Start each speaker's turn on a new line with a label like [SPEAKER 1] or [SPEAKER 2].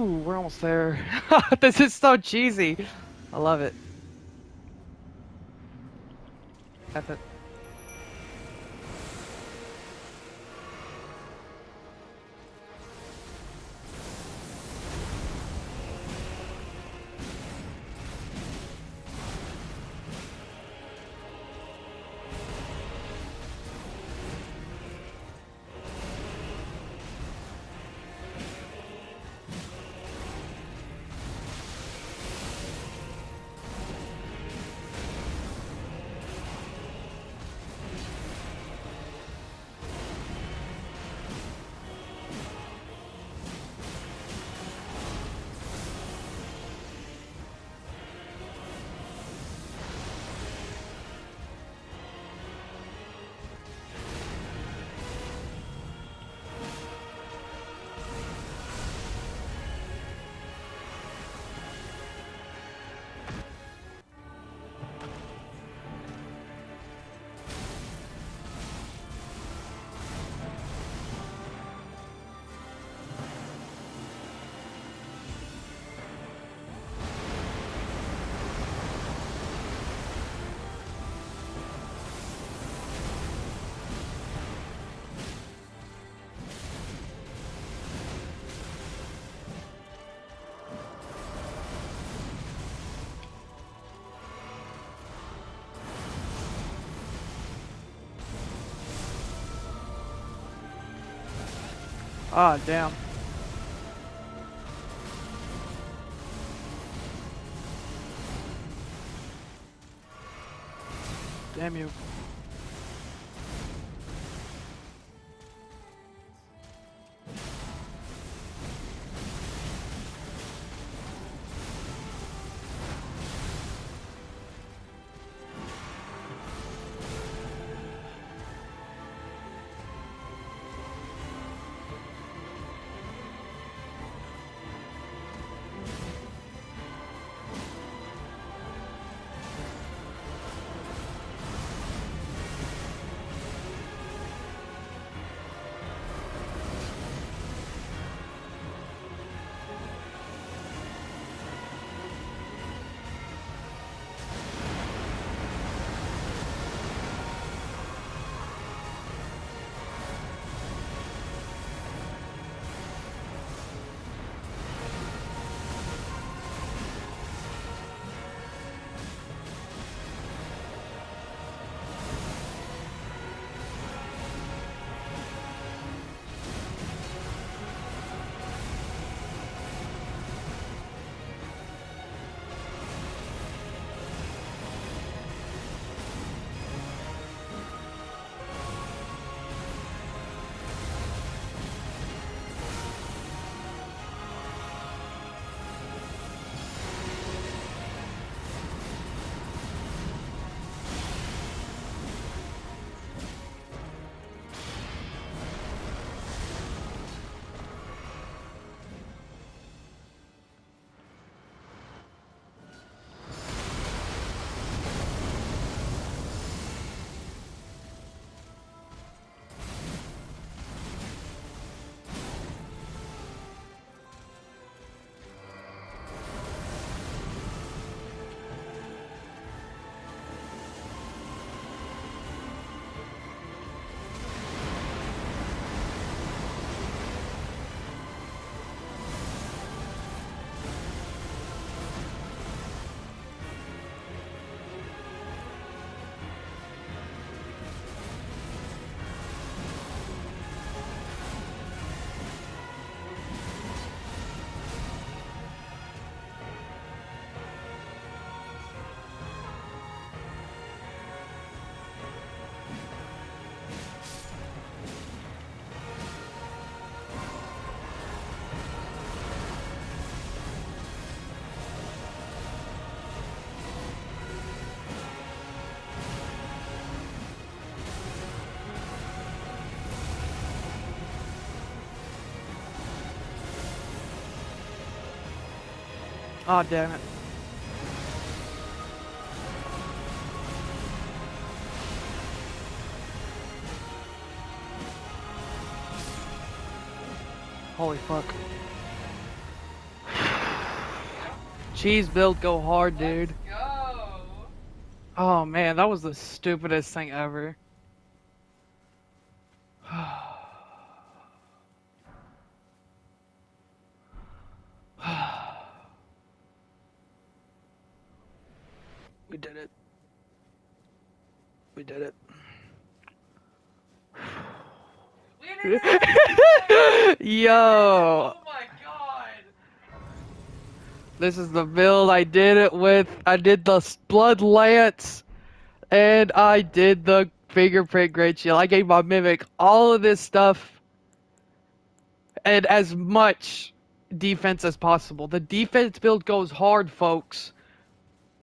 [SPEAKER 1] Ooh, we're almost there. This is so cheesy. I love it. Got the Ah, damn. Damn you. Ah, damn it. Holy fuck. cheese build go hard,
[SPEAKER 2] Let's
[SPEAKER 1] dude.
[SPEAKER 2] go.
[SPEAKER 1] Oh man, that was the stupidest thing ever. We did it. We did
[SPEAKER 2] We did it!
[SPEAKER 1] it. Yo,
[SPEAKER 2] Oh my god!
[SPEAKER 1] this is the build I did it with. I did the blood lance and I did the fingerprint great shield. I gave my mimic all of this stuff and as much defense as possible. The defense build goes hard, folks.